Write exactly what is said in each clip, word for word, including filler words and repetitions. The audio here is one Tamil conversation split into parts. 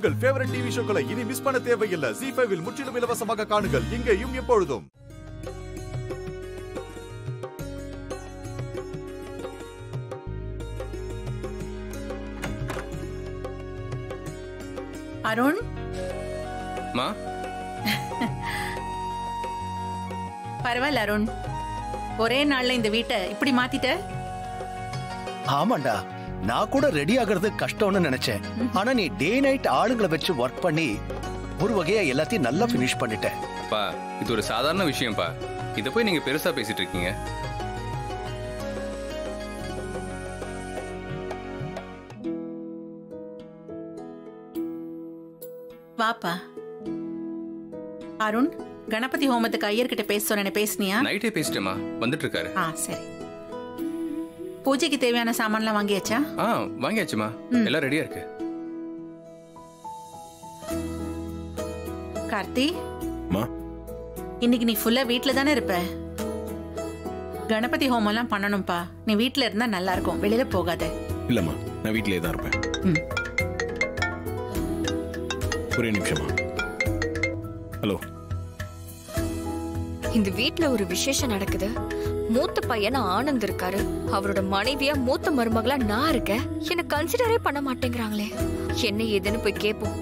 உங்கள் ஃபேவரட் டிவி ஷோக்களை இனி மிஸ் பண்ண தேவையில்லை. ஜீ ஃபைவ் இல் முற்றிலும் இலவசமாக காணுங்கள். இங்கேயும் எப்பொழுதும். அருண் மா பரவாயில்ல அருண், ஒரே நாள்ல இந்த வீட்டை இப்படி மாத்திட்ட. ஆமாண்டா, நான் கூட ரெடி ஆகிறது கஷ்டம்னு நினைச்சேன். ஆனா நீ டே நைட் ஆளுங்களை வச்சு ஒர்க் பண்ணி ஒரு வகையா எல்லாத்தையும் நல்லா பினிஷ் பண்ணிட்ட. பா, இது ஒரு சாதாரண விஷயம்ப்பா. இத போய் நீங்க பெருசா பேசிட்டு இருக்கீங்க. வாப்பா. அருண், கணபதி ஹோமத்துக்கு ஐயர்கிட்ட பேச சொன்ன, பேசுனியா? நைட்டே பேசிட்டேமா, வந்துட்டு இருக்காரு. ஆ சரி. பூஜைக்கு தேவையான சாமான்லாம் வாங்கியாச்சா? ஆ வாங்கியாச்சுமா, எல்லாம் ரெடியா இருக்கு. கார்த்தி, மா இன்னைக்கு நீ ஃபுல்லா வீட்ல தானே இருப்ப? கணபதி ஹோமம் எல்லாம் பண்ணணும்பா. நீ வீட்ல இருந்தா நல்லா இருக்கும், வெளியில போகாத. இல்லம்மா, நான் வீட்லயே தான் இருப்பேன். ம். ஒரே நிமிஷமா. ஹலோ. இந்த வீட்ல ஒரு விசேஷம் நடக்குது. மூத்த பையனா ஆனந்த் இருக்காரு. அவரோட மனைவியா மூத்த மருமகளா நான் இருக்கேன். என்ன கன்சிடரே பண்ண மாட்டேங்கிறாங்களே. என்ன ஏதுன்னு போய் கேப்போம்.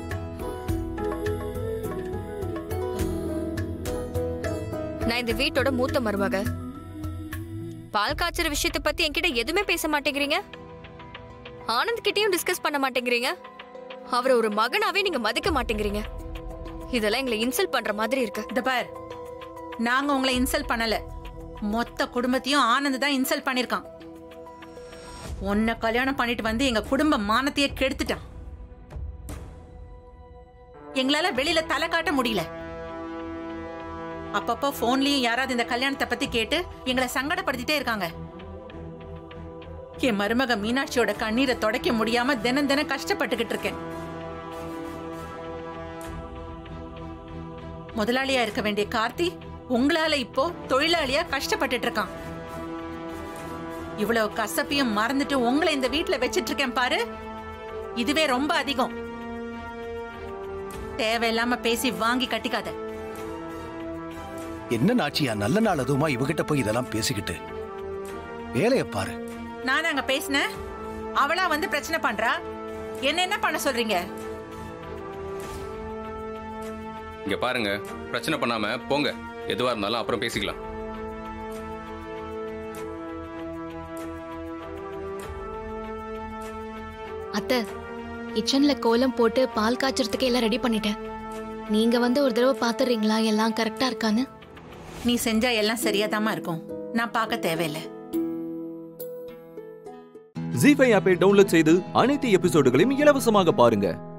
நான் இந்த வீட்டோட மூத்த மருமக. பால் காய்ச்சற விஷயத்தை பத்தி என்கிட்ட எதுவுமே பேச மாட்டேங்கிறீங்க. ஆனந்த் கிட்டயும் டிஸ்கஸ் பண்ண மாட்டேங்கிறீங்க. அவரை ஒரு மகனாவே நீங்க மதிக்க மாட்டேங்கிறீங்க. இதெல்லாம் எங்களை இன்சல்ட் பண்ற மாதிரி இருக்கு. இந்த பார், நாங்க உங்களை இன்சல்ட் பண்ணல. மொத்த குடும்பத்தையும் ஆனந்த் தான் இன்சல்ட் பண்ணிருக்கான். உன்னை கல்யாணம் பண்ணிட்டு வந்து எங்க குடும்ப மானத்தையே கெடுத்துட்டான். எங்களால வெளியில தலை காட்ட முடியல. அப்பப்போ போன்லயும் யாராவது இந்த கல்யாணத்தை பத்தி கேட்டு எங்களை சங்கடப்படுத்திட்டே இருக்காங்க. என் மருமக மீனாட்சியோட கண்ணீரை தொடக்க முடியாம தினம் தினம் கஷ்டப்பட்டுக்கிட்டு இருக்கேன். முதலாளியா இருக்க வேண்டிய கார்த்தி உங்களால இப்போ தொழிலாளியா கஷ்டப்பட்டுட்டு இருக்கான். இவ்வளவு கசப்பையும் மறந்துட்டு உங்களை இந்த வீட்டுல வச்சிட்டு இருக்கேன் பாரு. இதுவே ரொம்ப அதிகம். தேவையில்லாம பேசி வாங்கி கட்டிக்காத. என்ன நாச்சியா, நல்ல நாள் அதுவுமா இவகிட்ட போய் இதெல்லாம் பேசிக்கிட்டு வேலைய பாரு. நான் அங்க பேசினேன், அவளா வந்து பிரச்சனை பண்றா. என்ன என்ன பண்ண சொல்றீங்க? இங்க பாருங்க, பிரச்சனை பண்ணாம போங்க. எதுவா இருந்தாலும் அப்புறம் பேசிக்கலாம். அத்தை, கிச்சன்ல கோலம் போட்டு பால் காய்ச்சறதுக்கு எல்லாம் ரெடி பண்ணிட்டேன். நீங்க வந்து ஒரு தடவை பாத்துறீங்களா எல்லாம் கரெக்டா இருக்கான்னு? நீ செஞ்சா எல்லாம் சரியாதாமா இருக்கும். நான் பார்க்க தேவையில்லை. ஜீ ஃபைவ் ஆப்பை டவுன்லோட் செய்து அனைத்து எபிசோடுகளையும் இலவசமாக பாருங்க.